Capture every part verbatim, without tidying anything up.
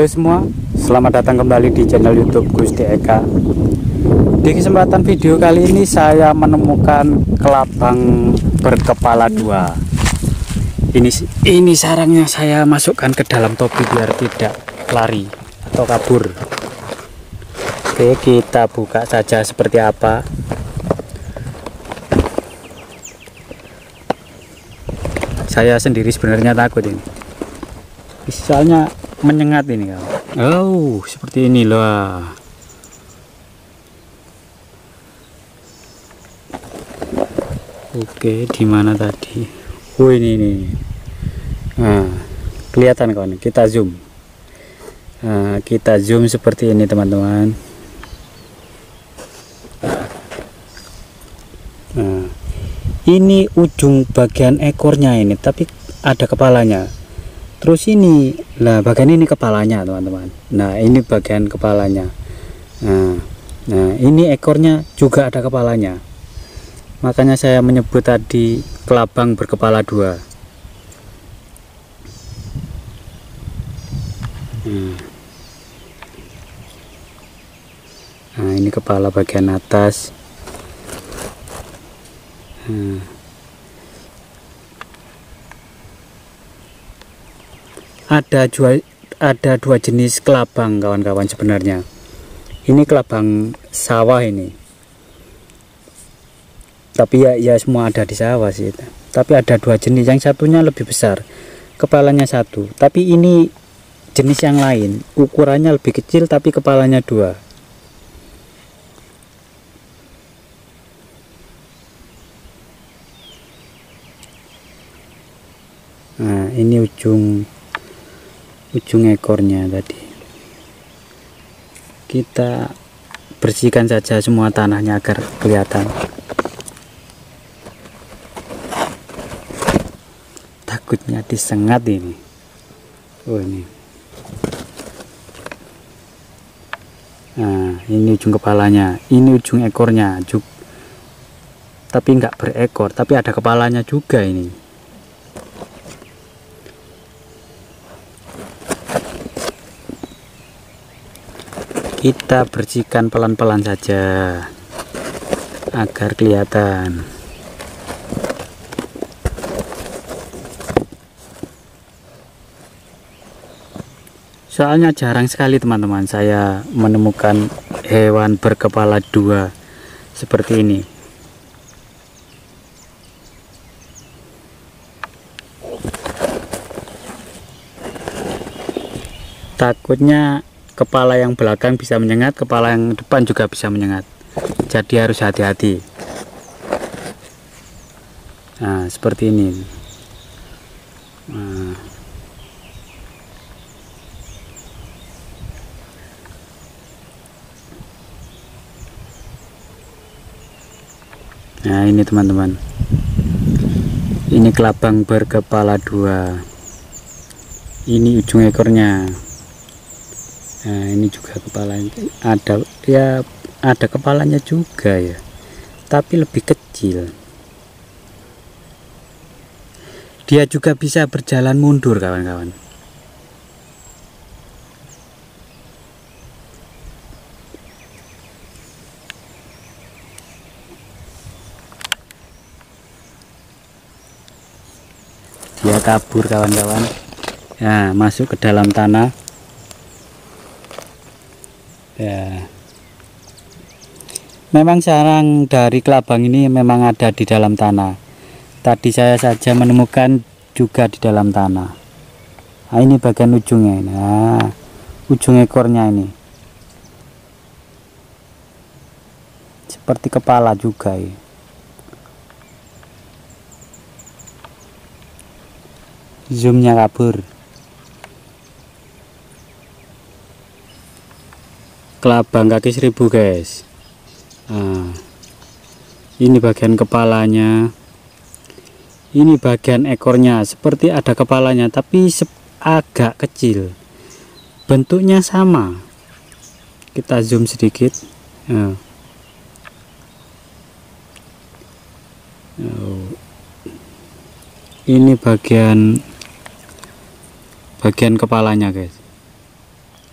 Halo semua, selamat datang kembali di channel YouTube Gusti Eka. Di kesempatan video kali ini saya menemukan kelabang berkepala dua. Ini ini sarangnya saya masukkan ke dalam topi biar tidak lari atau kabur. Oke, kita buka saja seperti apa. Saya sendiri sebenarnya takut ini. Misalnya menyengat ini kawan. Oh, seperti ini loh. Oke, di mana tadi? Oh, ini ini. Nah, kelihatan kawan. Kita zoom. Nah, kita zoom seperti ini teman-teman. Nah, ini ujung bagian ekornya ini, tapi ada kepalanya. Terus ini, nah bagian ini kepalanya teman-teman. Nah ini bagian kepalanya. Nah, nah ini ekornya juga ada kepalanya. Makanya saya menyebut tadi kelabang berkepala dua. Nah, nah ini kepala bagian atas. Nah, ada dua ada dua jenis kelabang kawan-kawan sebenarnya. Ini kelabang sawah ini, tapi ya ya semua ada di sawah sih. Tapi ada dua jenis, yang satunya lebih besar kepalanya satu, tapi ini jenis yang lain ukurannya lebih kecil tapi kepalanya dua. Nah ini ujung ujung ekornya tadi. Kita bersihkan saja semua tanahnya agar kelihatan. Takutnya disengat ini. Oh ini. Nah ini ujung kepalanya, ini ujung ekornya juga, tapi enggak berekor, tapi ada kepalanya juga ini. Kita bersihkan pelan-pelan saja agar kelihatan. Soalnya jarang sekali teman-teman saya menemukan hewan berkepala dua seperti ini. Takutnya kepala yang belakang bisa menyengat, kepala yang depan juga bisa menyengat. Jadi harus hati-hati. Nah, seperti ini. Nah. Nah, ini teman-teman. Ini kelabang berkepala dua. Ini ujung ekornya. Nah ini juga kepalanya ada, ya ada kepalanya juga ya, tapi lebih kecil. Dia juga bisa berjalan mundur kawan-kawan. Dia kabur kawan-kawan. Nah masuk ke dalam tanah. Ya, memang sarang dari kelabang ini memang ada di dalam tanah. Tadi saya saja menemukan juga di dalam tanah. Nah ini bagian ujungnya. Nah ujung ekornya ini seperti kepala juga ya. Zoomnya kabur. Kelabang kaki seribu guys. Nah, ini bagian kepalanya, ini bagian ekornya seperti ada kepalanya tapi agak kecil, bentuknya sama. Kita zoom sedikit. Nah. Ini bagian bagian kepalanya guys.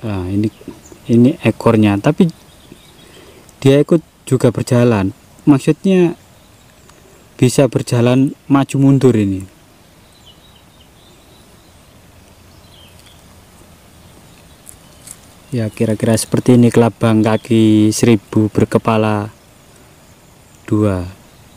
Nah, ini ini ekornya, tapi dia ikut juga berjalan, maksudnya bisa berjalan maju mundur ini. Ya kira-kira seperti ini kelabang kaki seribu berkepala dua.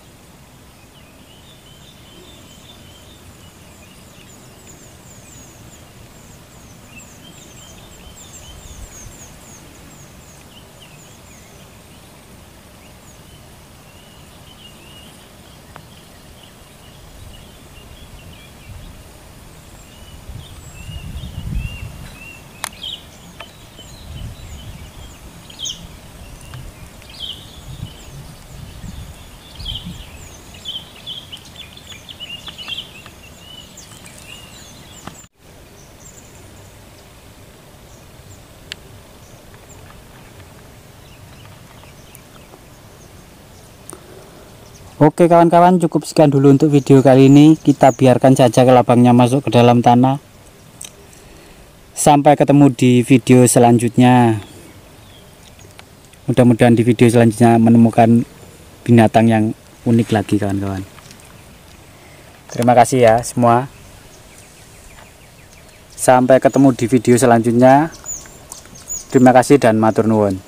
Oke kawan-kawan, cukup sekian dulu untuk video kali ini. Kita biarkan saja kelabangnya masuk ke dalam tanah. Sampai ketemu di video selanjutnya. Mudah-mudahan di video selanjutnya menemukan binatang yang unik lagi kawan-kawan. Terima kasih ya semua. Sampai ketemu di video selanjutnya. Terima kasih dan matur nuwun.